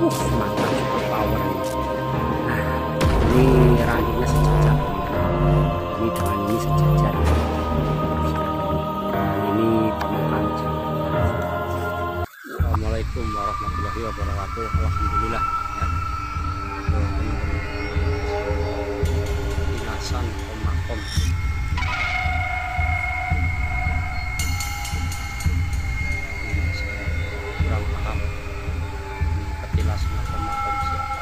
Mantap, super power ini. Nah, ini rantingnya sejajar. Ini dengan ini sejajar. Nah, ini pemakaman. Assalamualaikum warahmatullahi wabarakatuh. Alhamdulillah ya. Pinasan pemakom. Kurang paham petilasnya pemakom siapa.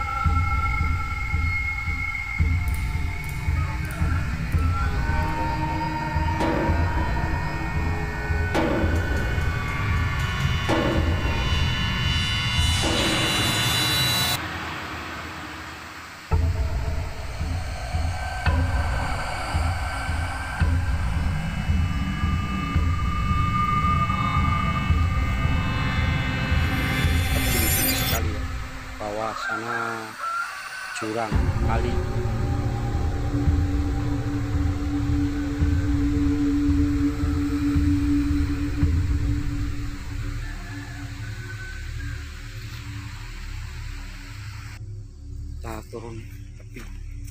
Bawah sana jurang kali. Kita turun tepi.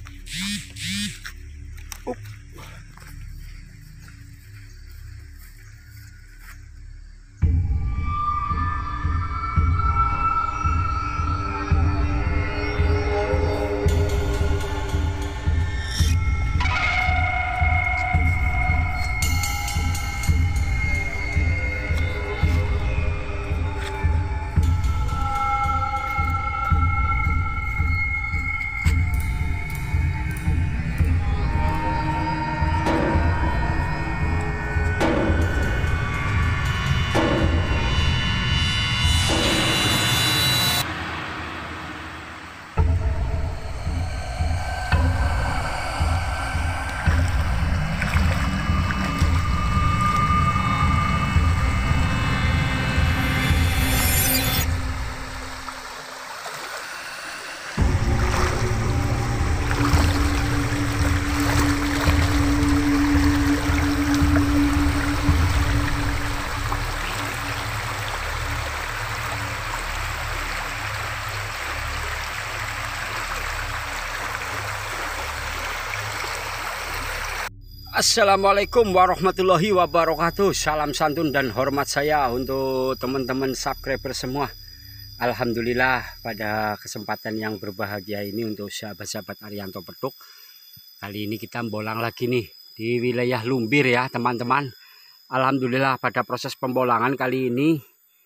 Assalamualaikum warahmatullahi wabarakatuh. Salam santun dan hormat saya untuk teman-teman subscriber semua. Alhamdulillah pada kesempatan yang berbahagia ini untuk sahabat-sahabat Arianto Petuk. Kali ini kita bolang lagi nih di wilayah Lumbir ya teman-teman. Alhamdulillah pada proses pembolangan kali ini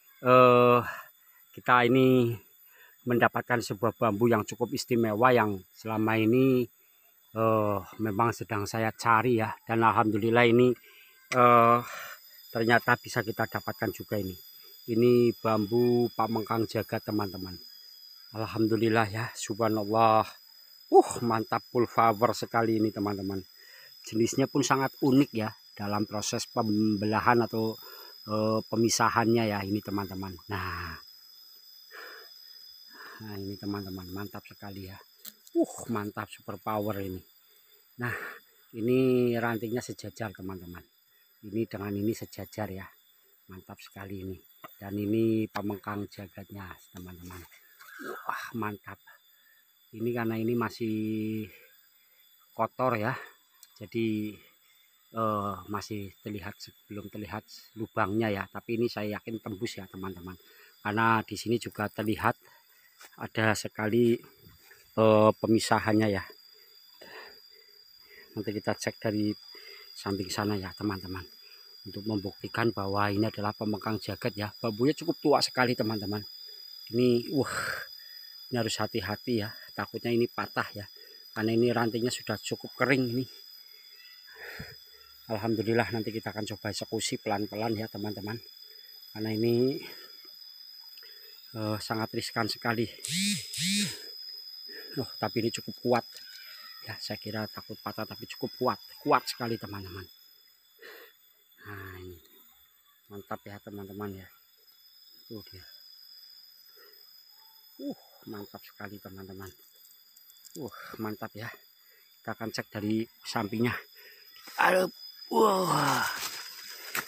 kita ini mendapatkan sebuah bambu yang cukup istimewa yang selama ini memang sedang saya cari ya, dan alhamdulillah ini ternyata bisa kita dapatkan juga ini bambu pamengkang jagat teman-teman. Alhamdulillah ya, subhanallah. Mantap, full power sekali ini teman-teman. Jenisnya pun sangat unik ya dalam proses pembelahan atau pemisahannya ya ini teman-teman. Nah ini teman-teman, mantap sekali ya. Mantap, super power ini. Nah, ini rantingnya sejajar teman-teman. Ini dengan ini sejajar ya. Mantap sekali ini. Dan ini pemengkang jagatnya teman-teman. Mantap. Ini karena ini masih kotor ya. Jadi masih terlihat, belum terlihat lubangnya ya. Tapi ini saya yakin tembus ya teman-teman. Karena di sini juga terlihat ada sekali pemisahannya ya. Nanti kita cek dari samping sana ya teman-teman, untuk membuktikan bahwa ini adalah pemengkang jagat ya. Bambunya cukup tua sekali teman-teman. Ini ini harus hati-hati ya, takutnya ini patah ya, karena ini rantingnya sudah cukup kering ini. Alhamdulillah nanti kita akan coba eksekusi pelan-pelan ya teman-teman, karena ini sangat riskan sekali. Tapi ini cukup kuat ya, saya kira takut patah tapi cukup kuat sekali teman-teman. Nah ini mantap ya teman-teman ya, itu dia. Mantap sekali teman-teman. Mantap ya, kita akan cek dari sampingnya. Aduh,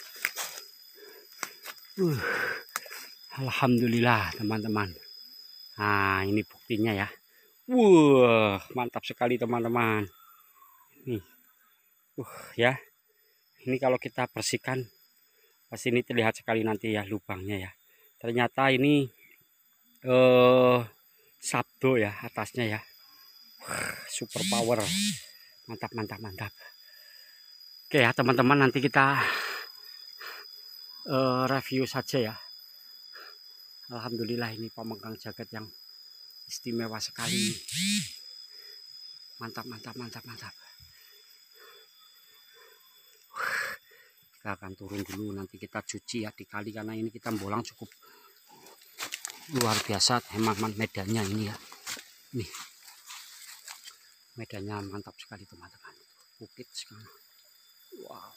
alhamdulillah teman-teman. Nah, ini buktinya ya. Wah, mantap sekali teman-teman. Nih. Ya. Ini kalau kita bersihkan pasti ini terlihat sekali nanti ya lubangnya ya. Ternyata ini sabdo ya atasnya ya. Super power. Mantap, mantap, mantap. Oke ya teman-teman, nanti kita review saja ya. Alhamdulillah ini pemengkang jagat yang istimewa sekali. Mantap, mantap, mantap, mantap. Kita akan turun dulu, nanti kita cuci ya di kali, karena ini kita bolang cukup luar biasa teman-teman medannya ini ya. Nih medannya mantap sekali teman-teman, bukit sekali. Wow.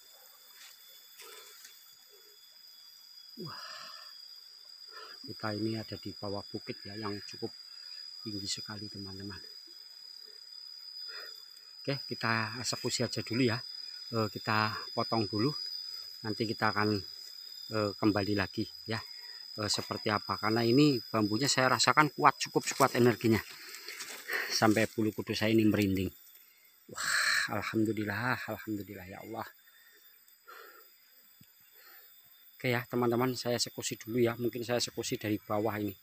Wah, kita ini ada di bawah bukit ya yang cukup tinggi sekali teman-teman. Oke, kita eksekusi aja dulu ya. Kita potong dulu, nanti kita akan kembali lagi ya seperti apa, karena ini bambunya saya rasakan kuat, cukup kuat energinya, sampai bulu kudus saya ini merinding. Wah, alhamdulillah, alhamdulillah ya Allah. Oke ya teman-teman, saya eksekusi dulu ya, mungkin saya eksekusi dari bawah ini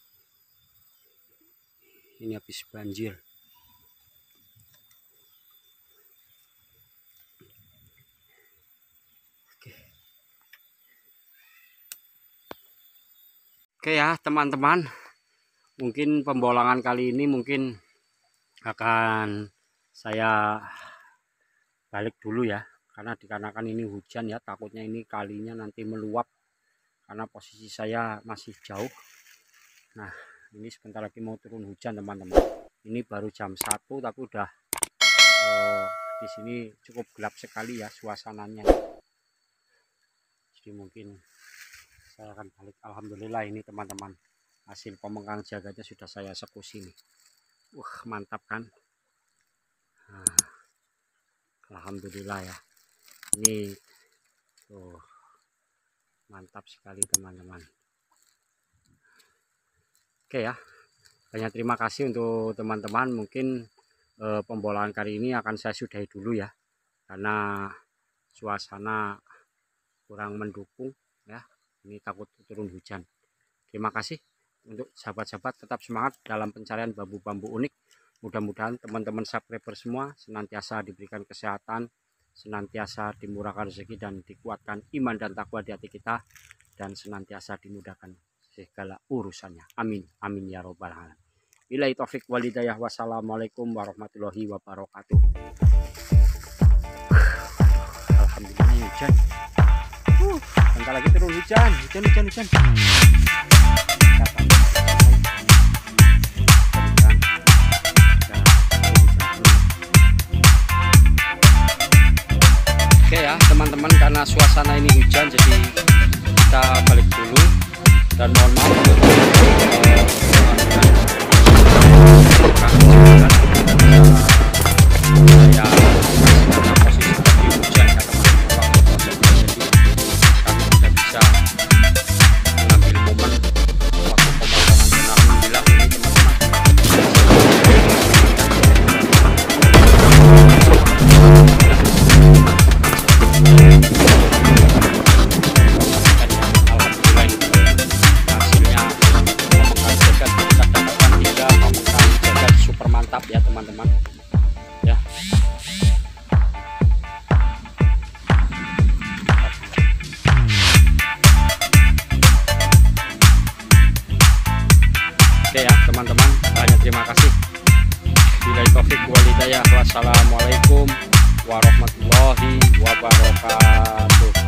habis banjir. Oke ya teman-teman, mungkin pembolangan kali ini mungkin akan saya balik dulu ya, karena dikarenakan ini hujan ya, takutnya ini kalinya nanti meluap karena posisi saya masih jauh. Nah ini sebentar lagi mau turun hujan teman-teman. Ini baru jam 1 tapi udah di sini cukup gelap sekali ya suasananya. Jadi mungkin saya akan balik. Alhamdulillah ini teman-teman, hasil pemengkang jagatnya sudah saya eksekusi nih. Mantap kan. Nah, alhamdulillah ya, ini tuh mantap sekali teman-teman. Oke ya, banyak terima kasih untuk teman-teman. Mungkin pembolaan kali ini akan saya sudahi dulu ya, karena suasana kurang mendukung ya. Ini takut turun hujan. Terima kasih untuk sahabat-sahabat, tetap semangat dalam pencarian bambu-bambu unik. Mudah-mudahan teman-teman subscriber semua senantiasa diberikan kesehatan, senantiasa dimurahkan rezeki dan dikuatkan iman dan takwa di hati kita, dan senantiasa dimudahkan segala urusannya. Amin, amin ya robbal alamin. Billahi taufik wal hidayah. Wassalamualaikum warahmatullahi wabarakatuh. Alhamdulillah hujan. Bentar lagi turun hujan. Oke ya teman-teman, karena suasana ini hujan jadi kita balik dulu, dan mohon maaf untuk ya teman-teman ya. Oke ya teman-teman, banyak terima kasih. Billahi taufik wal hidayah. Wassalamualaikum warahmatullahi wabarakatuh.